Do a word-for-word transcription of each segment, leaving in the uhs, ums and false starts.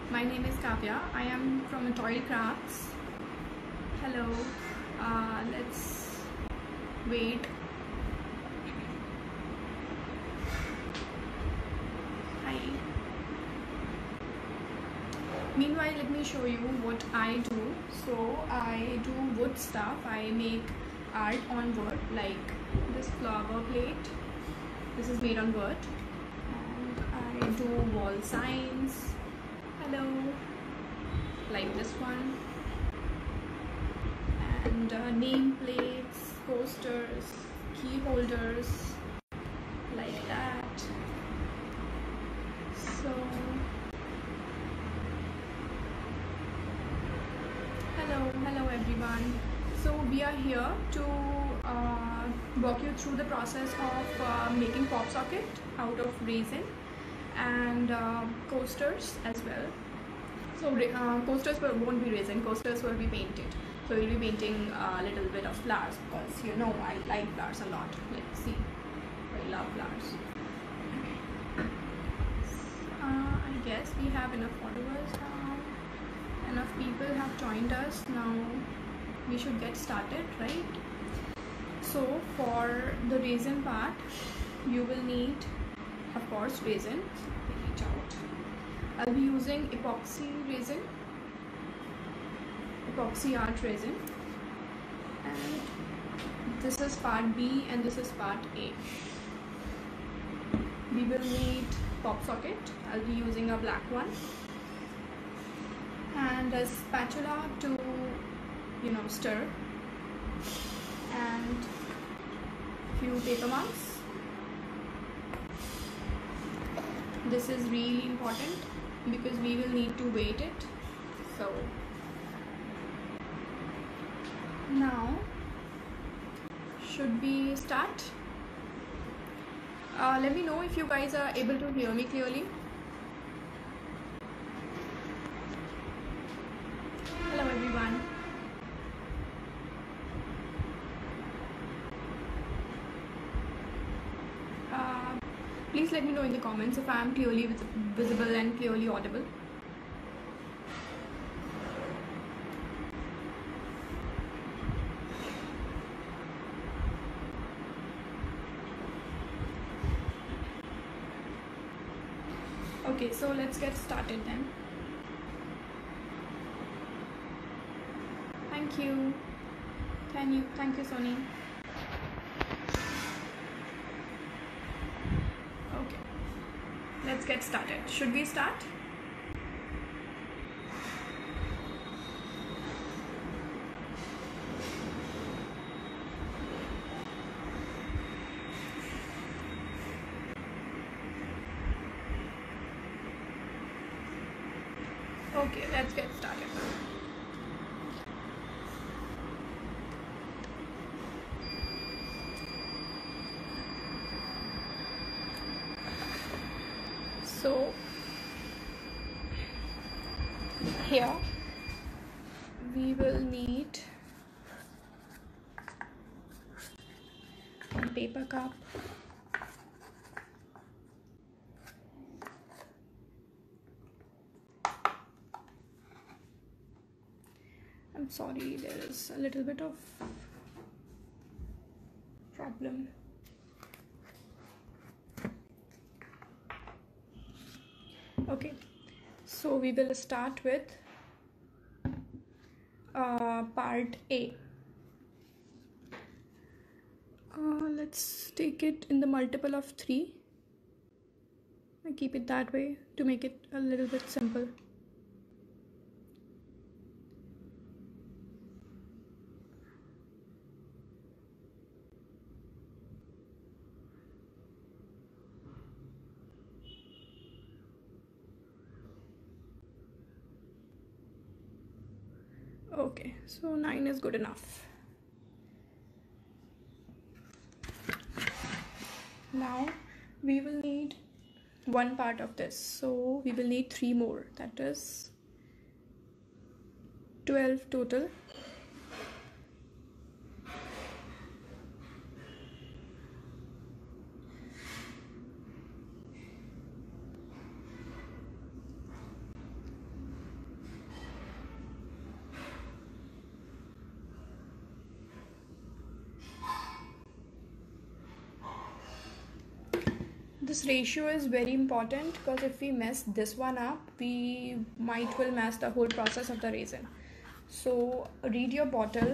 My name is Kavya. I am from Toil Crafts. Hello. Uh, let's wait. Hi. Meanwhile, let me show you what I do. So I do wood stuff. I make art on wood, like this flower plate. This is made on wood. And I do wall signs. Hello, like this one, and uh, name plates, posters, key holders, like that. So hello hello everyone. So we are here to uh, walk you through the process of uh, making pop socket out of resin and uh, coasters as well. So uh, coasters won't be resin, coasters will be painted. So we'll be painting a little bit of flowers because you know I like flowers a lot. Let's see, I love flowers. Uh, I guess we have enough followers now. Enough people have joined us now. We should get started, right? So for the resin part, you will need, of course, resin. Reach out. I'll be using epoxy resin, epoxy art resin, and this is part B and this is part A. We will need pop socket. I'll be using a black one, and a spatula to, you know, stir, and few paper marks. This is really important because we will need to weight it. So now should we start? Uh, let me know if you guys are able to hear me clearly. Hello everyone. Uh, please let me know in the comments if I am clearly visible and clearly audible. Okay, so let's get started then. Thank you. Can you? Thank you, Sony. Okay, let's get started. Should we start? Okay, let's get started. So here we will need a paper cup, I'm sorry, there is a little bit of problem. Okay, so we will start with uh, part A. Uh, let's take it in the multiple of three. I keep it that way to make it a little bit simple. Okay, so nine is good enough. Now we will need one part of this, so we will need three more. That is twelve total. This ratio is very important because if we mess this one up, we might will mess the whole process of the raisin. So read your bottle.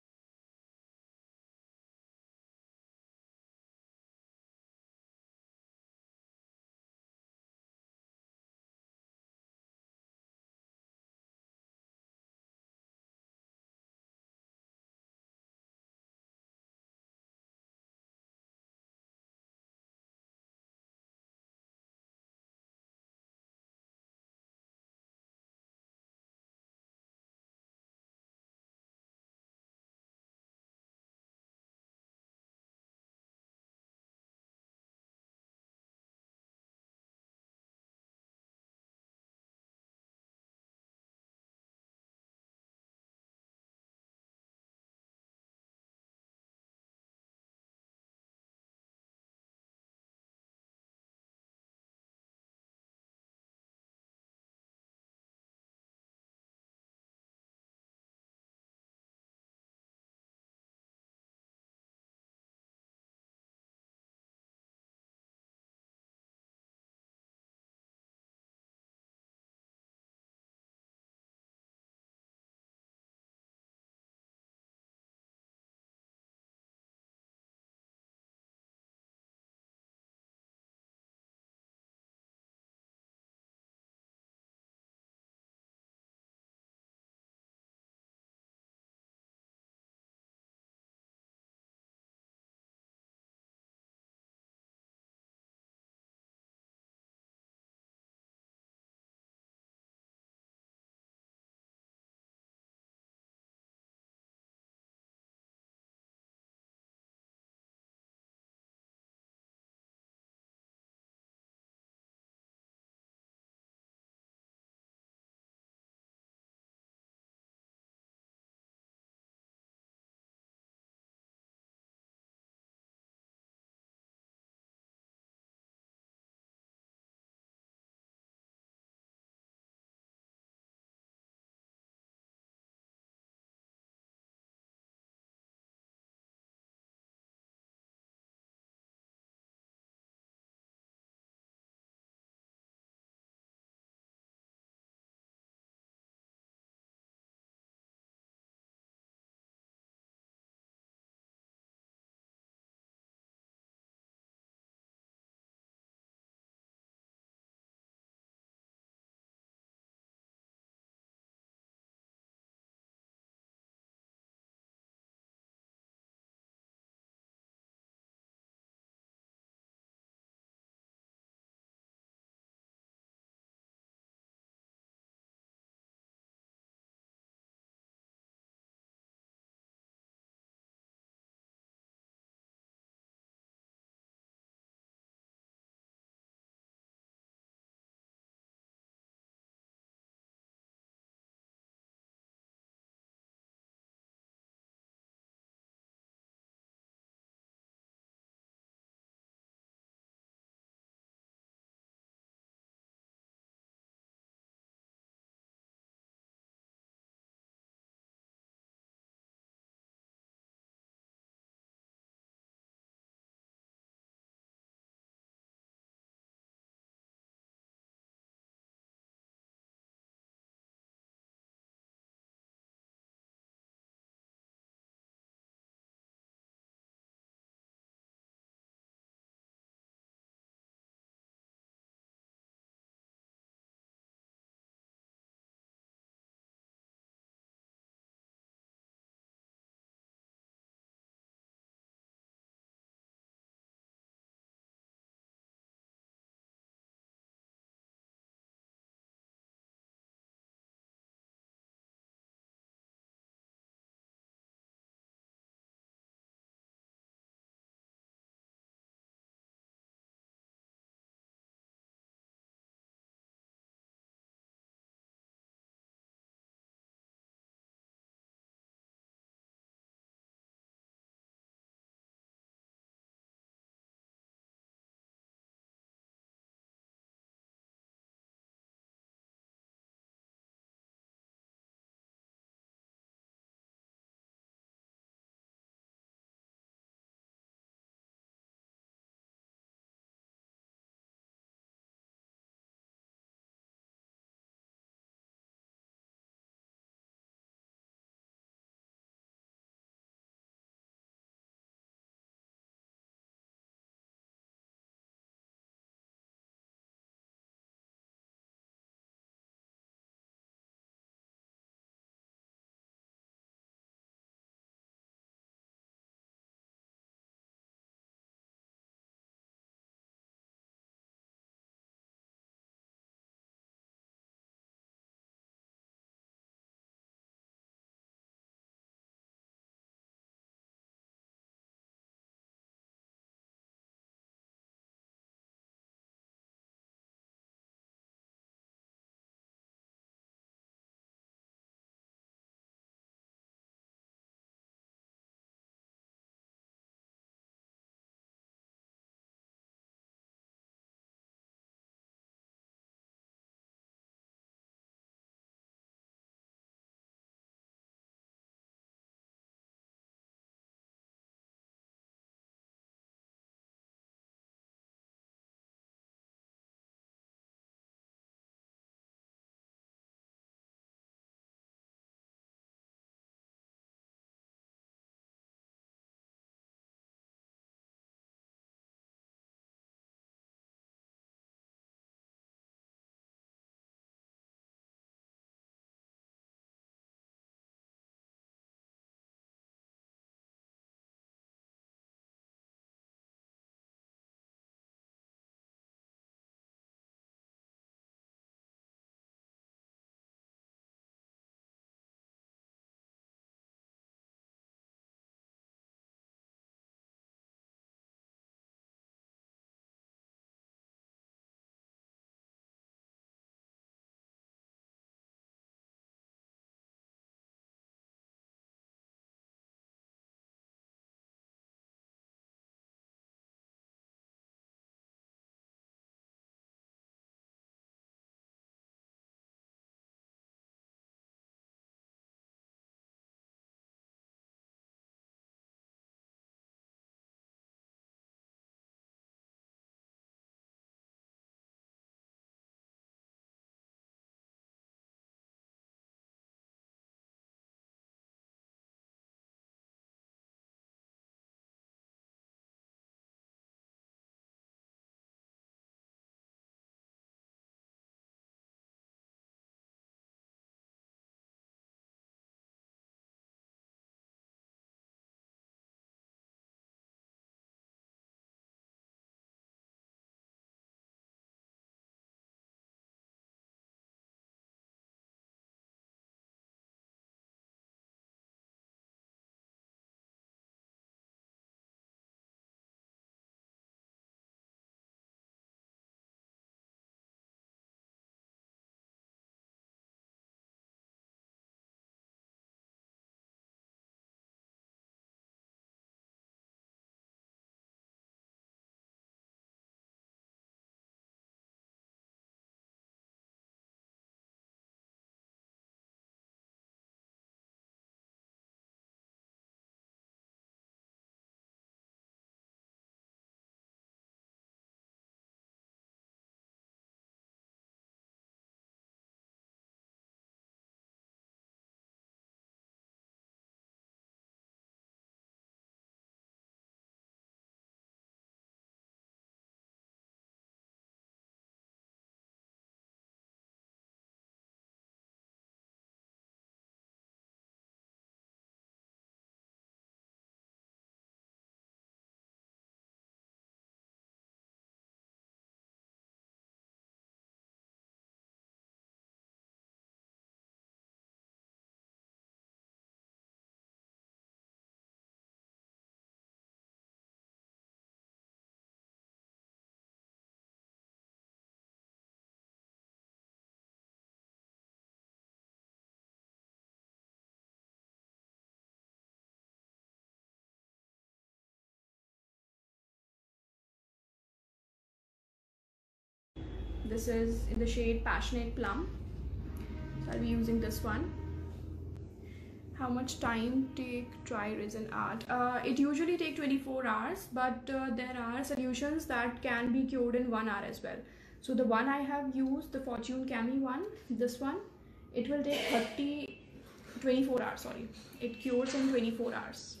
this is in the shade Passionate Plum. So I'll be using this one. How much time take dry resin art? Uh, it usually take twenty-four hours, but uh, there are solutions that can be cured in one hour as well. So the one I have used, the Fortune Cami one, this one, it will take thirty, twenty-four hours, sorry. It cures in twenty-four hours.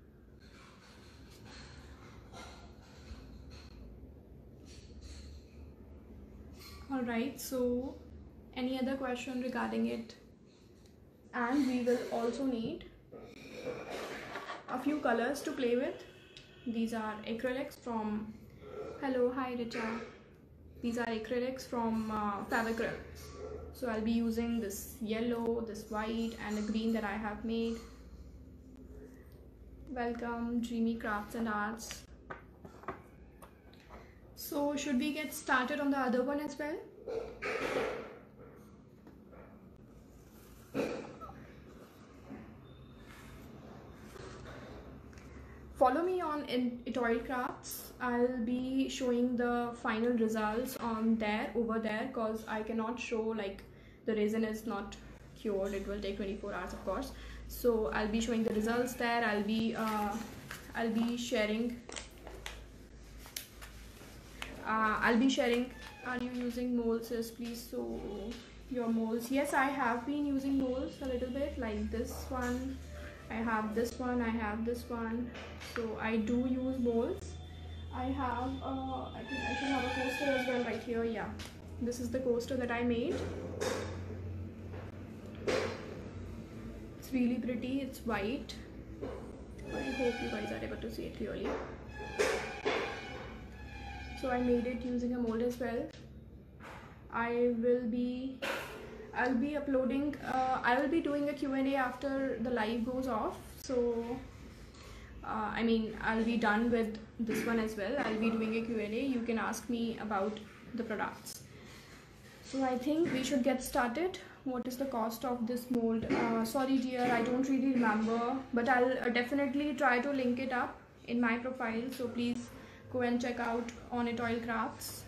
Alright, so any other question regarding it? And we will also need a few colors to play with. These are acrylics from, hello, hi Richa. These are acrylics from uh, Favicryl. So I'll be using this yellow, this white and the green that I have made. Welcome, Dreamy Crafts and Arts. So should we get started on the other one as well? Follow me on Etoile Crafts. I'll be showing the final results on there, over there, because I cannot show, like, the resin is not cured. It will take twenty-four hours, of course. So I'll be showing the results there. I'll be uh, I'll be sharing. Uh, I'll be sharing. Are you using molds? Yes, please. So your molds. Yes, I have been using molds a little bit, like this one. I have this one, I have this one, so I do use molds. I have, uh, I think I should have a coaster as well right here. Yeah, this is the coaster that I made. It's really pretty, it's white. I hope you guys are able to see it clearly. So I made it using a mold as well. I will be I'll be uploading, uh, I will be doing a Q and A after the live goes off. So, uh, I mean, I'll be done with this one as well. I'll be doing a Q and A. You can ask me about the products. So I think we should get started. What is the cost of this mold? Uh, sorry dear, I don't really remember, but I'll uh, definitely try to link it up in my profile. So please go and check out on Etoile Crafts.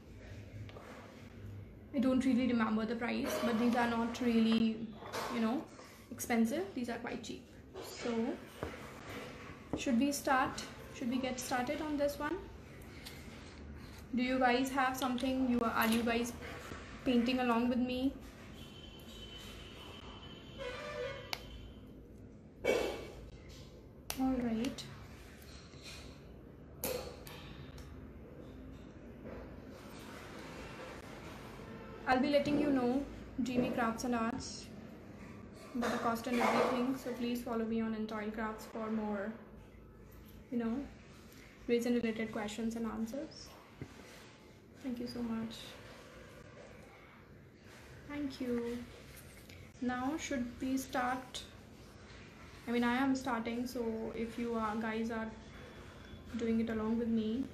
I don't really remember the price, but these are not really, you know, expensive. These are quite cheap. So should we start? Should we get started on this one? Do you guys have something? You are, are you guys painting along with me? All right. I'll be letting you know, Dreamy Crafts and Arts, about the cost and everything. So please follow me on Etoile Crafts for more, you know, resin related questions and answers. Thank you so much. Thank you. Now should we start? I mean, I am starting, so if you are guys are doing it along with me,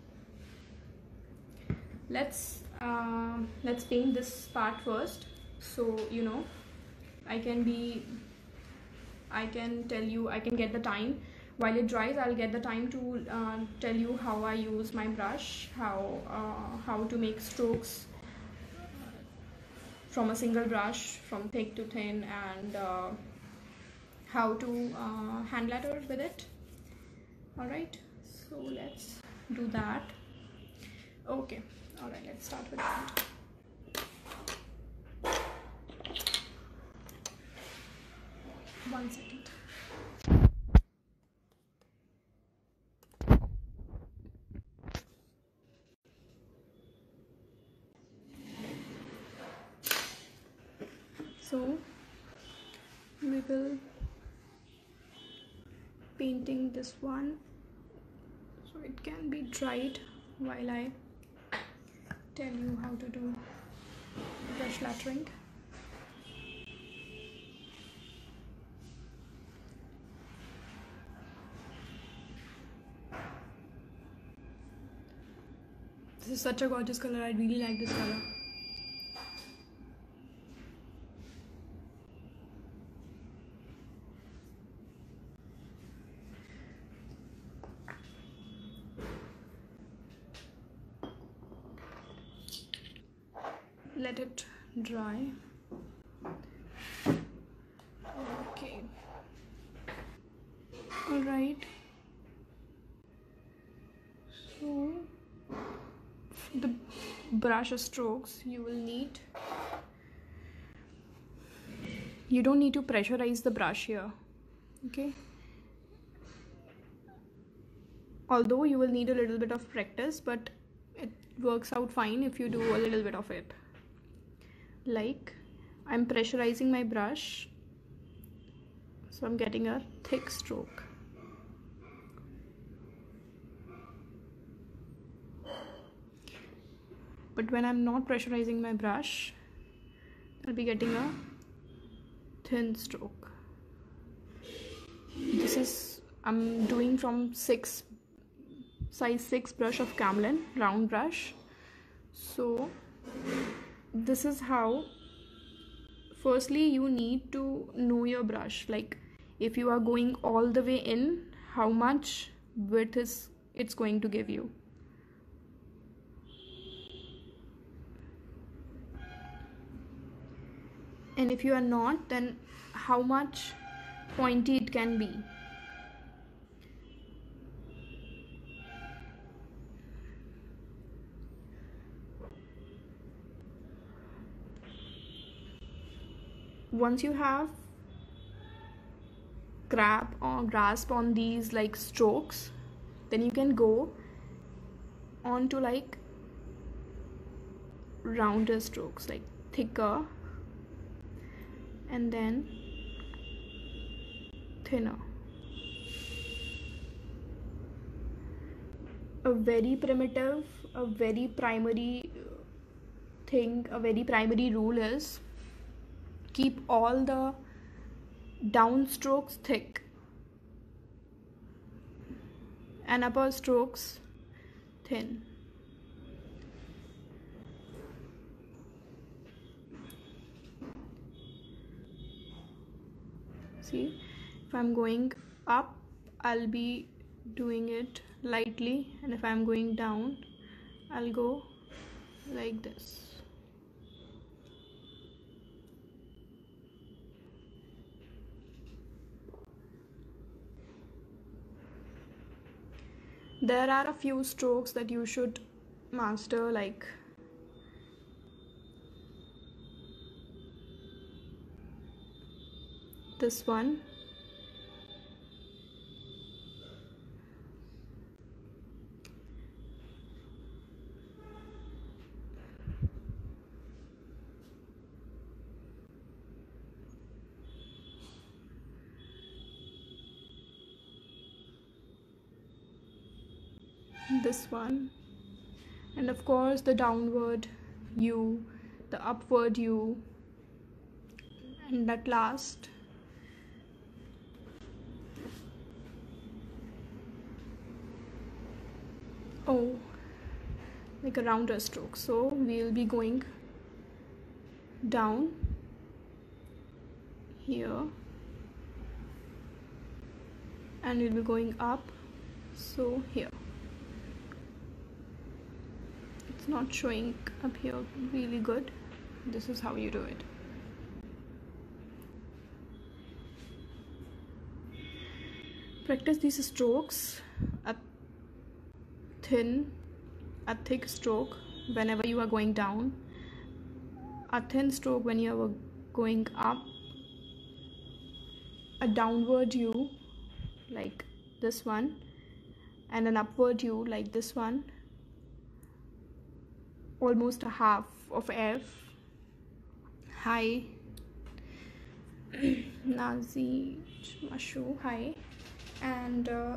let's uh, let's paint this part first. So you know, I can be I can tell you, I can get the time while it dries. I'll get the time to uh, tell you how I use my brush, how uh, how to make strokes from a single brush, from thick to thin, and uh, how to uh, hand letter with it. All right, so let's do that. Okay, all right, let's start with that. One second. So we will painting this one, so it can be dried while I tell you how to do brush lettering. This is such a gorgeous color. I really like this color. let it dry. Okay. All right. So the brush strokes you will need, you don't need to pressurize the brush here, okay? Although you will need a little bit of practice, but it works out fine if you do a little bit of it. Like, I'm pressurizing my brush, so I'm getting a thick stroke. But when I'm not pressurizing my brush, I'll be getting a thin stroke. This is, I'm doing from six size six brush of Camlin round brush. So this is how, firstly you need to know your brush, like if you are going all the way in, how much width is it's going to give you. And if you are not, then how much pointy it can be. Once you have grab or grasp on these like strokes, then you can go on to like rounder strokes, like thicker and then thinner. A very primitive, a very primary thing, a very primary rule is keep all the down strokes thick and upper strokes thin. See, if I'm going up, I'll be doing it lightly, and if I'm going down, I'll go like this. There are a few strokes that you should master, like this one. This one, and of course the downward U, the upward U, and that last oh, like a rounder stroke. So we'll be going down here and we'll be going up, so here. It's not showing up here really good. This is how you do it. Practice these strokes, a thin, a thick stroke whenever you are going down, a thin stroke when you are going up, a downward U like this one, and an upward U like this one, almost a half of F, high, Nazi Mashu, high. And uh,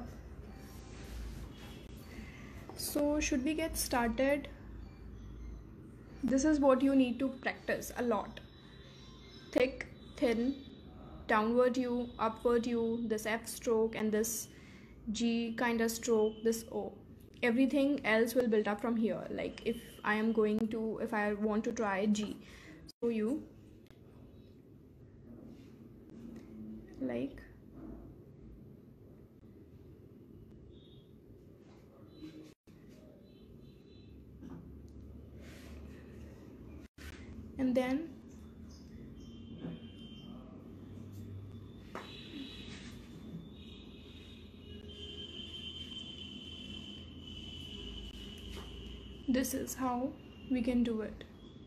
so should we get started? This is what you need to practice a lot. Thick, thin, downward U, upward U, this F stroke and this G kind of stroke, this O. Everything else will build up from here. Like if I am going to, if I want to try G, so you like and then this is how we can do it.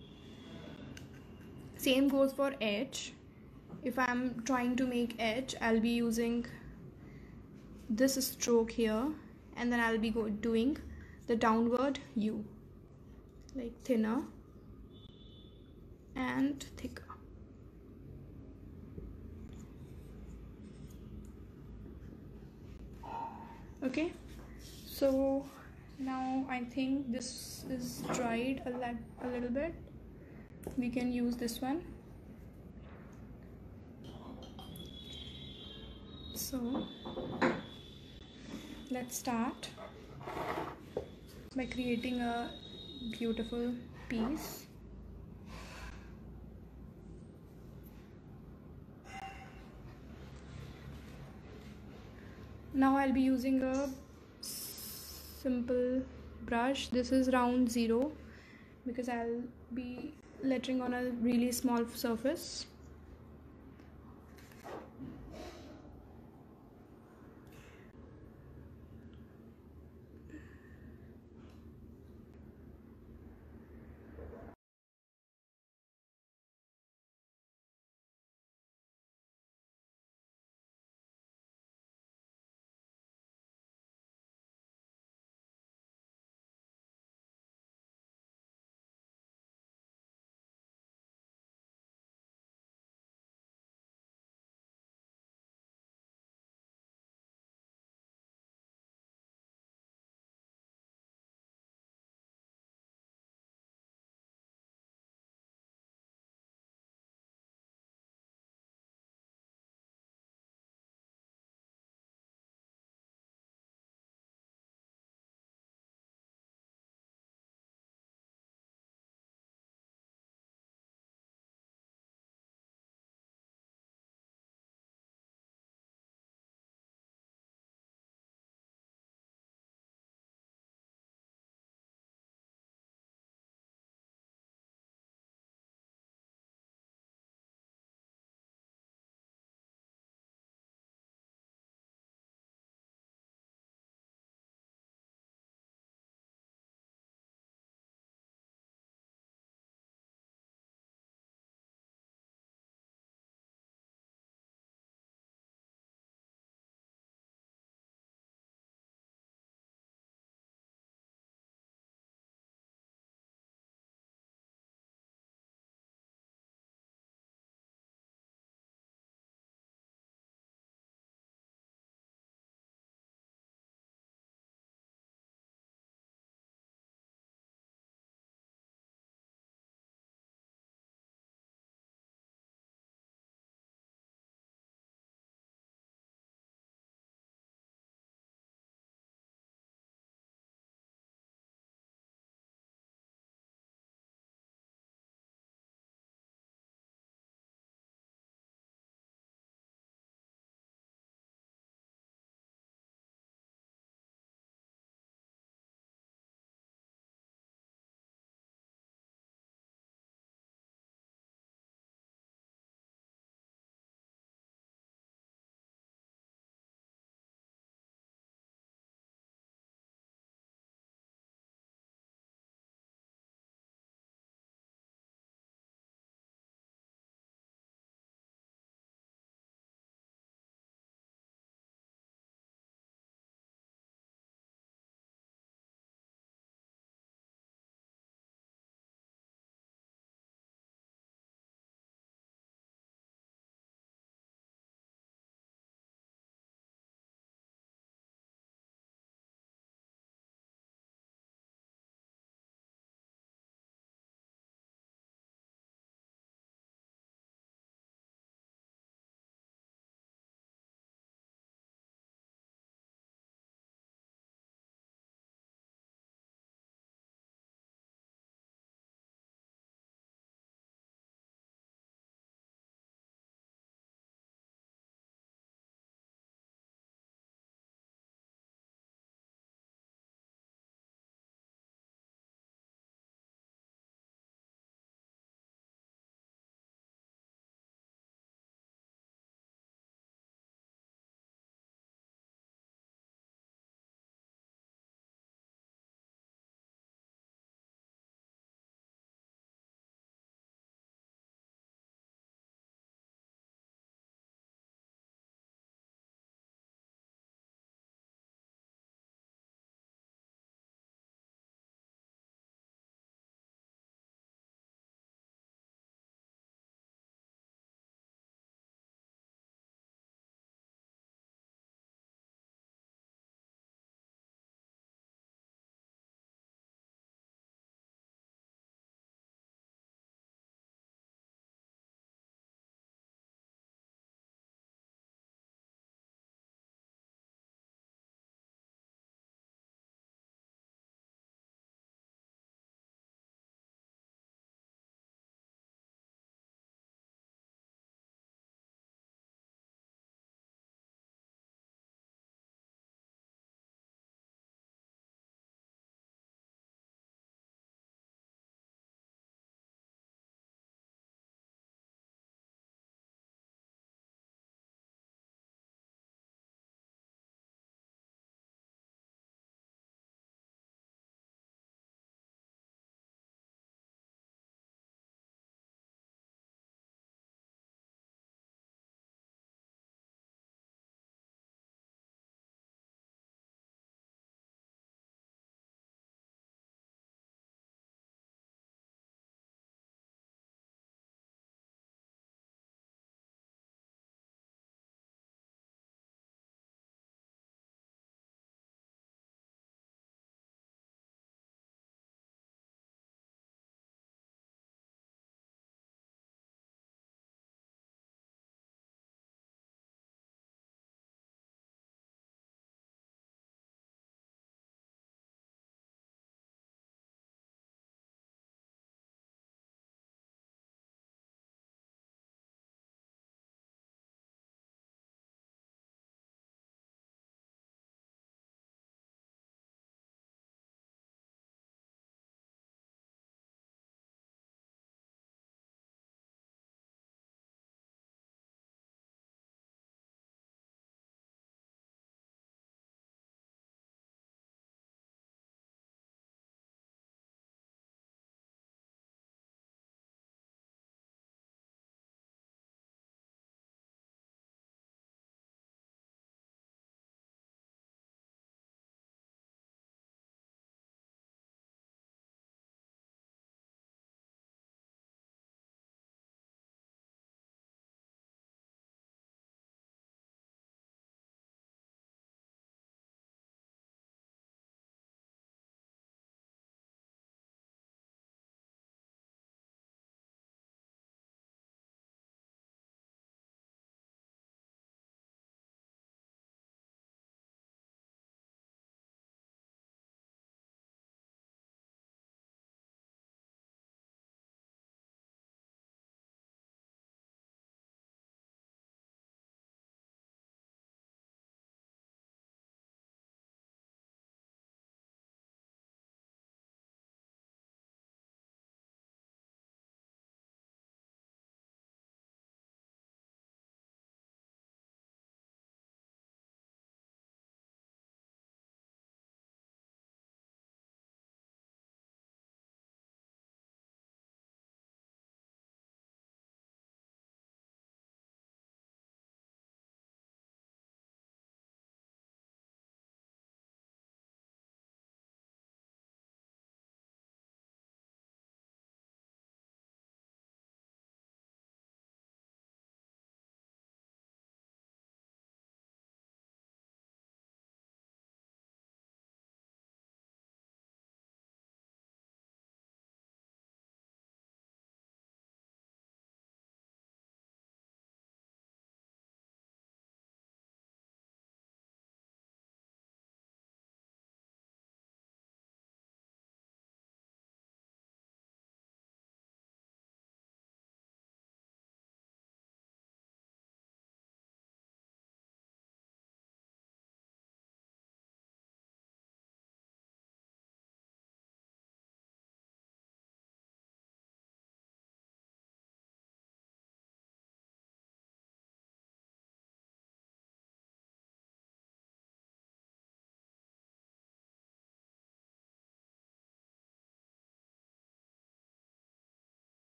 Same goes for edge. If I'm trying to make edge, I'll be using this stroke here, and then I'll be go doing the downward U, like thinner and thicker. Okay, so now I think this is dried a, lot, a little bit. We can use this one. So let's start by creating a beautiful piece. Now I'll be using a simple brush. This is round zero because I'll be lettering on a really small surface.